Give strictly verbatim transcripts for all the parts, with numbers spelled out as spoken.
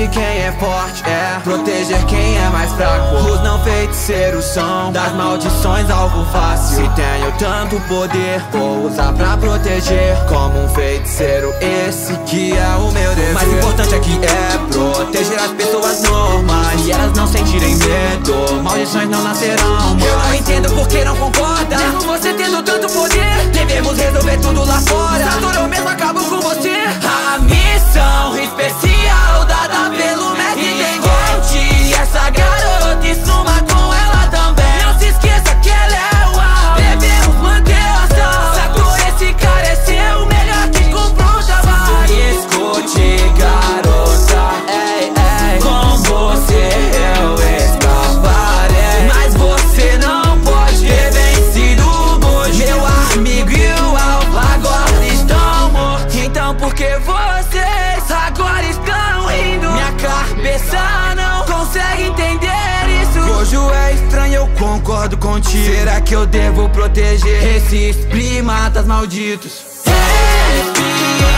de quem é forte, é proteger quem é mais fraco. Os não feiticeiros são das maldições alvo fácil. Se tenho tanto poder, vou usar pra proteger. Como um feiticeiro, esse que é o meu dever. O mais importante aqui é proteger as pessoas normais, e elas não sentirem medo, maldições não nascerão mais. Eu não entendo por que não concorda, mesmo você tendo tanto poder. Devemos resolver tudo lá fora, Saturno eu mesmo acabo com você. A missão especial dada pelo mestre Tenguete. E essa garota e suma com ela também. Não se esqueça que ela é o A. Devemos manter a ação. Saturno, esse cara é seu, melhor que confronta vai. Escute, garota, ei, ei, com você eu escaparei, mas você não pode ter vencido hoje. Meu amigo e o Alfa agora estão mortos. Então por que vocês agora estão rindo? Minha cabeça não consegue entender isso. Hoje é estranho, eu concordo contigo. Será que eu devo proteger esses primatas malditos? Respira.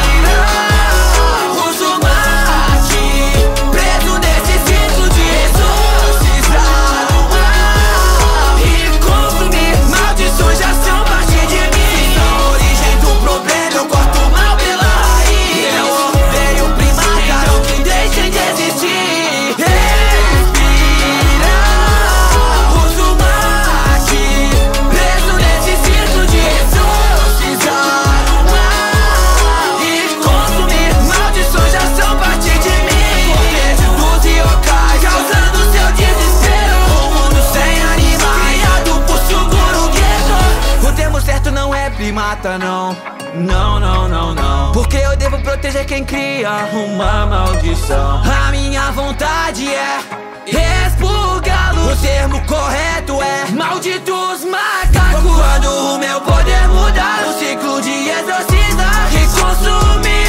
Primata não, não, não, não, não. Porque eu devo proteger quem cria uma maldição. A minha vontade é expurgá-los. O termo correto é malditos macacos. Quando o meu poder mudar, o ciclo de exorcizar e consumir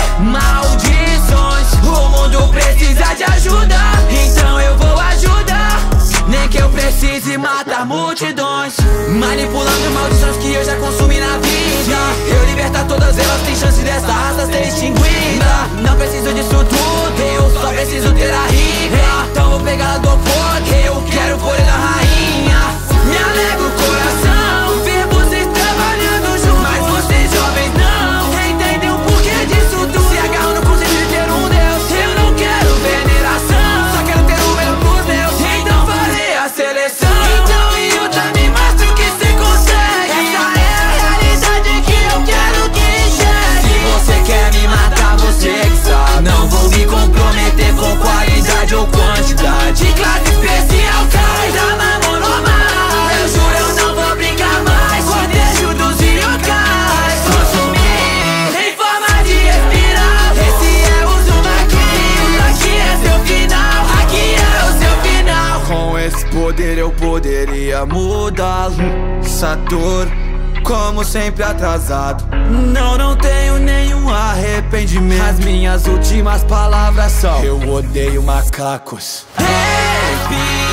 maldições, o mundo precisa de ajuda, então eu vou ajudar. Nem que eu precise matar multidões, manipulando maldições que eu já consumi na vida. Eu libertar todas elas, tem chance dessa raça ser extinguida. Não preciso disso tudo, eu só preciso ter a rica. Então vou pegar a dor forte, eu quero o poder da rainha. Me alegra o coração ver vocês trabalhando juntos, mas vocês jovens não entendem o porquê disso tudo. Se agarram no conceito de ter um Deus, eu não quero veneração, só quero ter o melhor pros meus. Então farei a seleção. Então Yuta, me mostra o que cê consegue. Essa é a realidade que eu quero que enxergue. Se você quer me matar, você que sabe. Não vou me comprometer com qualidade ou quantidade. Classe especial cai da mão normal. Eu juro, eu não vou brincar mais. Cortejo dos yokais, consumir em forma de espiral. Esse é o Uzumaki, aqui é seu final, aqui é o seu final. Com esse poder eu poderia mudá-lo. Saturno, como sempre atrasado. Não, não tenho nenhum arrependimento. As minhas últimas palavras são: eu odeio macacos. Respira.